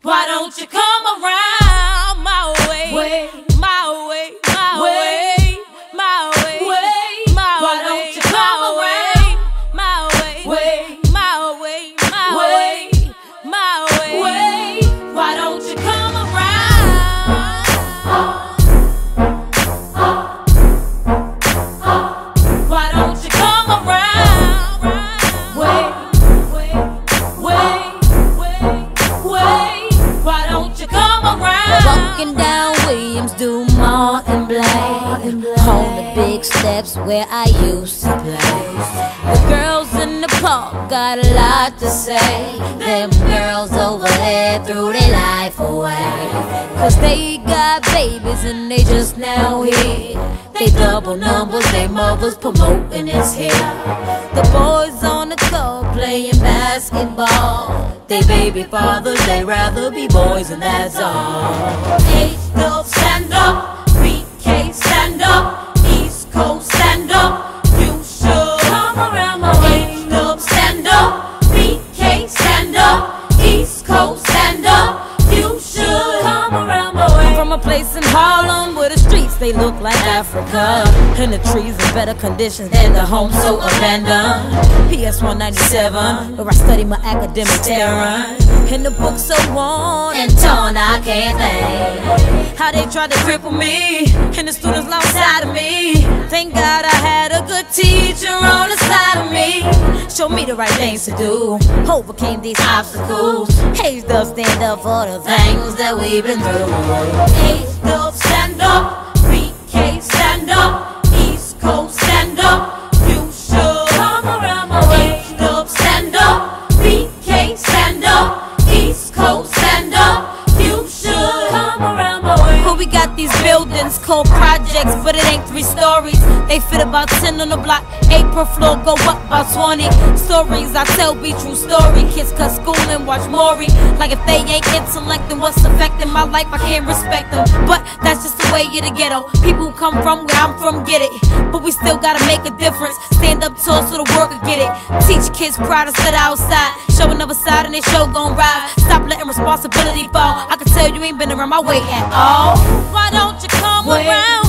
Why don't you come around my way? My way, my way, my way, my way. Why don't you come around my way? My way, my way, my way. Why don't you come around? Why don't you come around? Why don't you come around? Walking down Williams, Dumont and Black, on the big steps where I used to play. The girls in the park got a lot to say. Them girls over there threw their life away, 'cause they got babies and they just now here. They double numbers, they mothers promoting this here. The boys on the court playing basketball. They baby fathers, they rather be boys, and that's all. H-Dub, stand up. BK, stand up. East Coast, stand up. You should come around my way. H-Dub, stand up. BK, stand up. East Coast, stand up. You should come around my way. From a place in Harlem where the streets, they look like Africa, and the trees in better conditions than the homes so abandoned. PS 197, where I study my academic terror, and the books so worn and torn I can't think how they tried to cripple me, and the students lost sight of me. Thank God I had a good teacher on the side of me, showed me the right things to do, overcame these obstacles. H-Dub, stand up for the things that we've been through. H-Dub, stand up. BK, stand up. East Coast, stand up. You should come around my way. H-Dub, stand up. BK, stand up. East Coast, stand up. You should come around my way. But we got these buildings called projects, but it ain't 3 stories. They fit about 10 on the block. 8 per floor, go up about 20. Stories I tell be true story. Kids cut school and watch Maury. Like if they ain't intellect, then what's affecting my life, I can't respect them. But that's just the way of the ghetto. People who come from where I'm from get it, but we still gotta make a difference. Stand up tall so the world can get it. Teach kids proud instead of outside, show another side and they show gon' rise. Stop letting responsibility fall. I can tell you ain't been around my way at all. Why don't you come around?